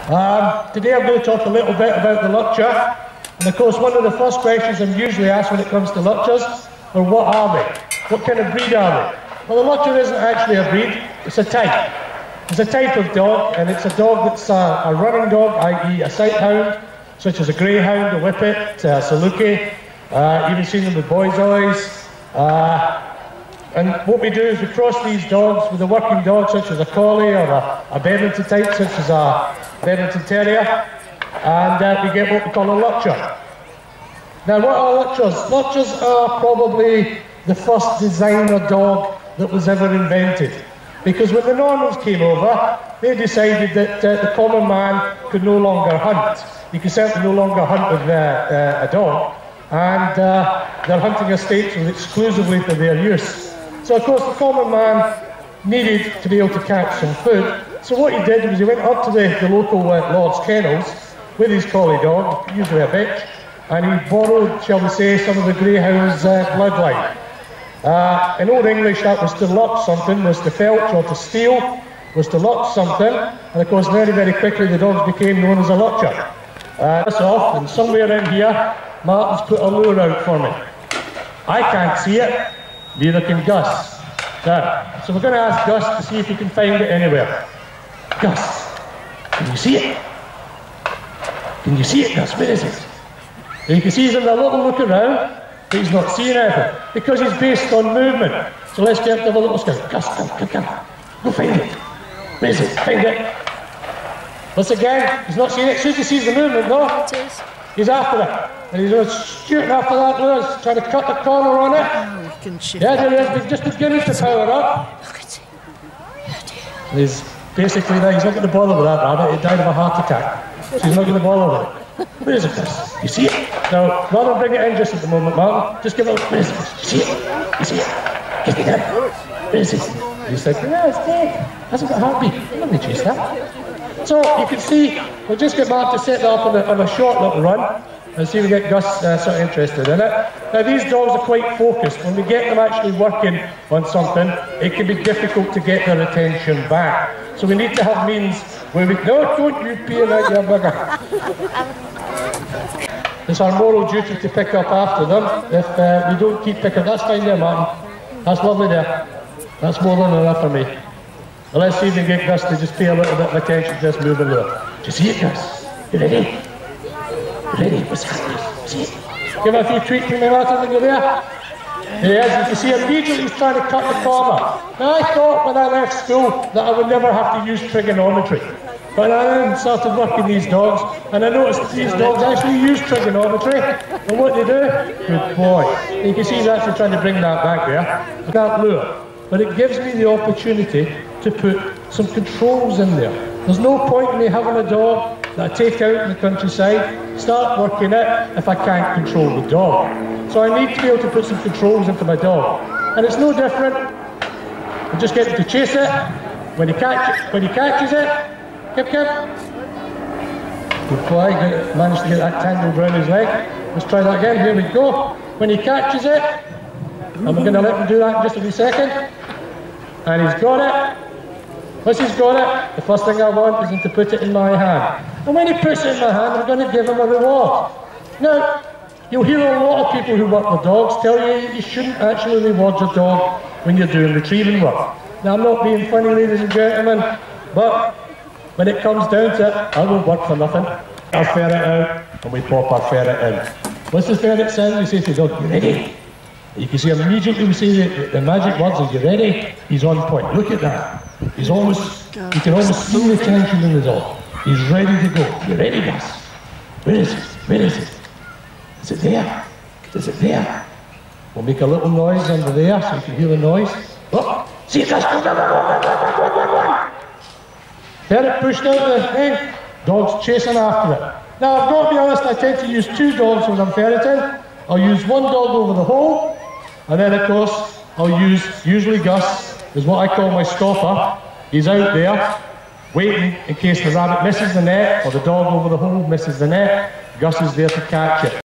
Today I'm going to talk a little bit about the Lurcher. And of course, one of the first questions I'm usually asked when it comes to Lurchers are, what are they? What kind of breed are they? Well, the Lurcher isn't actually a breed, it's a type. It's a type of dog, and it's a dog that's a running dog, i.e. a sight hound, such as a greyhound, a whippet, a saluki, even seen them with boy's and what we do is we cross these dogs with a working dog such as a collie or a Bedlington type such as a Bedlington Terrier, and we get what we call a Lurcher. Now, what are Lurchers? Lurchers are probably the first designer dog that was ever invented, because when the Normans came over, they decided that the common man could no longer hunt. He could certainly no longer hunt with a dog, and their hunting estates was exclusively for their use. So of course the common man needed to be able to catch some food. So what he did was he went up to the local Lord's Kennels with his collie dog, usually a bitch, and he borrowed, shall we say, some of the greyhound's bloodline. In Old English that was to lurch something, was to felch or to steal, was to lurch something, and of course very, very quickly the dogs became known as a Lurcher. That's off, and somewhere in here Martin's put a lure out for me. I can't see it, neither can Gus. There. So we're going to ask Gus to see if he can find it anywhere. Gus, can you see it? Can you see it, Gus? Where is it? And you can see he's having a little look around, but he's not seeing anything, because he's based on movement. So let's get to have a little scout. Gus, come. Go find it. Where is it? Find it. Once again, he's not seeing it. As soon as he sees the movement, though, he's after it. And he's shooting after that lure. He's trying to cut the corner on it. Oh, he can shoot. Yeah, there is. He's just beginning to power up. Look at him. He's basically there. He's not going to bother with that rabbit. He died of a heart attack. So he's not going to bother with it. Where is it, Chris? You see it? Now, rather than bring it in just at the moment, Martin, just give it a look. Where is it? You see it? You see it? Get it in. Where is it? He's like, yeah, it's dead. Hasn't got a heartbeat. I'm not going to chase that. So you can see, we'll just get Martin to set that up on a short little run and see if we get Gus sort of interested in it. Now, these dogs are quite focused. When we get them actually working on something, it can be difficult to get their attention back. So we need to have means where we, no, don't you pee like your bugger. It's our moral duty to pick up after them. If we don't keep picking, that's fine there, Martin. That's lovely there. That's more than enough for me. Well, let's see if we can get Gus to just pay a little bit of attention to this moving lure. Do you see it, Gus? You ready? You ready? What's happening? See it? Give it a few tweaks to me, Martin, when you're there. There he is. You can see immediately he's trying to cut the corner. Now, I thought when I left school that I would never have to use trigonometry. But I then started working these dogs, and I noticed these dogs actually use trigonometry. And what they do? Good boy. You can see he's actually trying to bring that back there. I can't lure. But it gives me the opportunity to put some controls in there. There's no point in me having a dog that I take out in the countryside, start working it if I can't control the dog. So I need to be able to put some controls into my dog. And it's no different. I just get him to chase it. When he catches it, Kip. Good boy, managed to get that tangled around his leg. Let's try that again, here we go. When he catches it, and we're going to let him do that in just a second. And he's got it. Once he's got it, the first thing I want is him to put it in my hand. And when he puts it in my hand, I'm going to give him a reward. Now, you'll hear a lot of people who work with dogs tell you you shouldn't actually reward your dog when you're doing retrieving work. Now, I'm not being funny, ladies and gentlemen, but when it comes down to it, I won't work for nothing. I'll ferret out, and we pop our ferret in. Once the ferret sounds, we say to the dog, you ready? You can see immediately we say the magic words, are you ready? He's on point. Look at that. He's almost, you can almost see the tension in the dog. He's ready to go. You ready, Gus? Where is it? Where is it? Is it there? Is it there? We'll make a little noise under there so you can hear the noise. Oh, see it, Gus? Ferret pushed out the thing. Dog's chasing after it. Now, I've got to be honest, I tend to use two dogs when I'm ferreting. I'll use one dog over the hole, and then of course I'll use, usually Gus is what I call my stopper. He's out there waiting in case the rabbit misses the net or the dog over the hole misses the net. Gus is there to catch it.